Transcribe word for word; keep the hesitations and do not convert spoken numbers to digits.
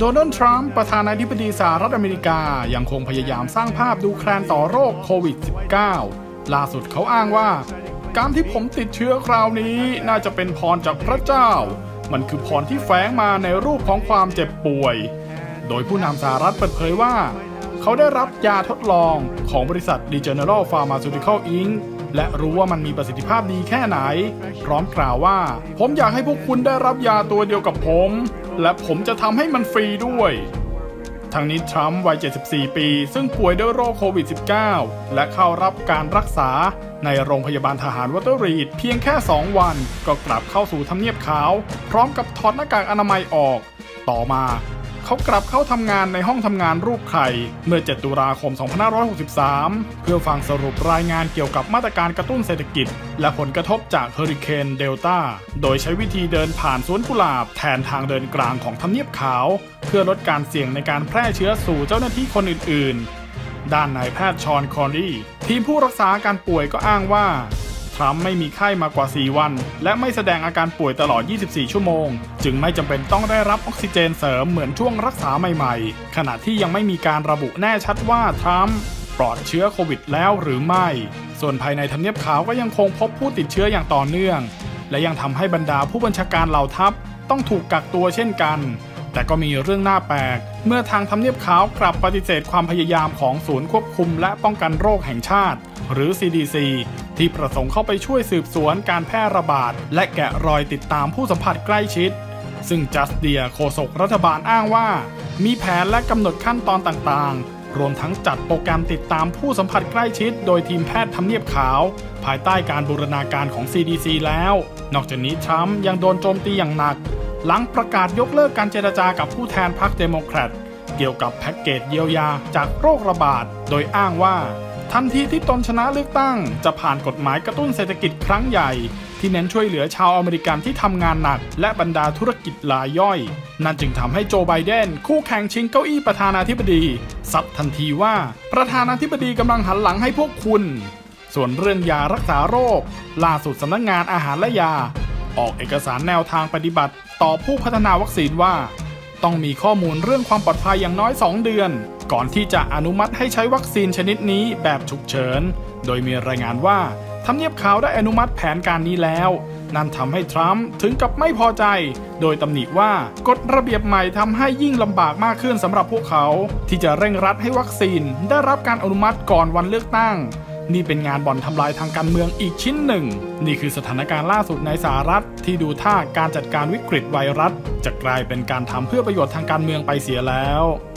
โดนัลด์ ทรัมป์ ประธานาธิบดีสหรัฐอเมริกายังคงพยายามสร้างภาพดูแคลนต่อโรคโควิด สิบเก้า ล่าสุดเขาอ้างว่าการที่ผมติดเชื้อคราวนี้น่าจะเป็นพรจากพระเจ้ามันคือพรที่แฝงมาในรูปของความเจ็บป่วยโดยผู้นำสหรัฐเปิดเผยว่าเขาได้รับยาทดลองของบริษัท Regeneron Pharmaceutical อิงค์ และรู้ว่ามันมีประสิทธิภาพดีแค่ไหนพร้อมกล่าวว่าผมอยากให้พวกคุณได้รับยาตัวเดียวกับผมและผมจะทำให้มันฟรีด้วยทั้งนี้ทรัมป์วัย เจ็ดสิบสี่ ปีซึ่งป่วยด้วยโรคโควิด สิบเก้า และเข้ารับการรักษาในโรงพยาบาลทหารวอเตอร์รีดเพียงแค่ สอง วันก็กลับเข้าสู่ทำเนียบขาวพร้อมกับถอดหน้ากากอนามัยออกต่อมาเขากลับเข้าทำงานในห้องทำงานรูปไข่เมื่อ เจ็ด ตุลาคม สองพันห้าร้อยหกสิบสาม เพื่อฟังสรุปรายงานเกี่ยวกับมาตรการกระตุ้นเศรษฐกิจและผลกระทบจากเฮอริเคนเดลต้าโดยใช้วิธีเดินผ่านสวนกุหลาบแทนทางเดินกลางของทำเนียบขาวเพื่อลดการเสี่ยงในการแพร่เชื้อสู่เจ้าหน้าที่คนอื่นๆด้านนายแพทย์ชอนคอรีทีมผู้รักษาอาการป่วยก็อ้างว่าทรัมป์ไม่มีไข้มากว่า สี่ วันและไม่แสดงอาการป่วยตลอด ยี่สิบสี่ ชั่วโมงจึงไม่จำเป็นต้องได้รับออกซิเจนเสริมเหมือนช่วงรักษาใหม่ๆขณะที่ยังไม่มีการระบุแน่ชัดว่าทรัมป์ปลอดเชื้อโควิดแล้วหรือไม่ส่วนภายในทำเนียบขาวก็ยังคงพบผู้ติดเชื้ออย่างต่อเนื่องและยังทำให้บรรดาผู้บัญชาการเหล่าทัพต้องถูกกักตัวเช่นกันแต่ก็มีเรื่องน่าแปลกเมื่อทางทำเนียบขาวกลับปฏิเสธความพยายามของศูนย์ควบคุมและป้องกันโรคแห่งชาติหรือ ซี ดี ซี ที่ประสงค์เข้าไปช่วยสืบสวนการแพร่ระบาดและแกะรอยติดตามผู้สัมผัสใกล้ชิดซึ่งจัสเดียโฆษกรัฐบาลอ้างว่ามีแผนและกำหนดขั้นตอนต่างๆรวมทั้งจัดโปรแกรมติดตามผู้สัมผัสใกล้ชิดโดยทีมแพทย์ทำเนียบขาวภายใต้การบูรณาการของ ซี ดี ซี แล้วนอกจากนี้ทรัมป์ยังโดนโจมตีอย่างหนักหลังประกาศยกเลิกการเจรจากับผู้แทนพรรคเดโมแครตเกี่ยวกับแพ็กเกจเยียวยาจากโรคระบาดโดยอ้างว่าทันทีที่ตนชนะเลือกตั้งจะผ่านกฎหมายกระตุ้นเศรษฐกิจครั้งใหญ่ที่เน้นช่วยเหลือชาวอเมริกันที่ทำงานหนักและบรรดาธุรกิจรายย่อยนั่นจึงทำให้โจไบเดนคู่แข่งชิงเก้าอี้ประธานาธิบดีซัดทันทีว่าประธานาธิบดีกำลังหันหลังให้พวกคุณส่วนเรื่องยารักษาโรคล่าสุดสำนักงานอาหารและยาออกเอกสารแนวทางปฏิบัติต่อผู้พัฒนาวัคซีนว่าต้องมีข้อมูลเรื่องความปลอดภัยอย่างน้อยสองเดือนก่อนที่จะอนุมัติให้ใช้วัคซีนชนิดนี้แบบฉุกเฉินโดยมีรายงานว่าทำเนียบขาวได้อนุมัติแผนการนี้แล้วนั่นทำให้ทรัมป์ถึงกับไม่พอใจโดยตำหนิว่ากฎระเบียบใหม่ทำให้ยิ่งลำบากมากขึ้นสำหรับพวกเขาที่จะเร่งรัดให้วัคซีนได้รับการอนุมัติก่อนวันเลือกตั้งนี่เป็นงานบ่อนทำลายทางการเมืองอีกชิ้นหนึ่งนี่คือสถานการณ์ล่าสุดในสหรัฐที่ดูท่าการจัดการวิกฤตไวรัสจะกลายเป็นการทำเพื่อประโยชน์ทางการเมืองไปเสียแล้ว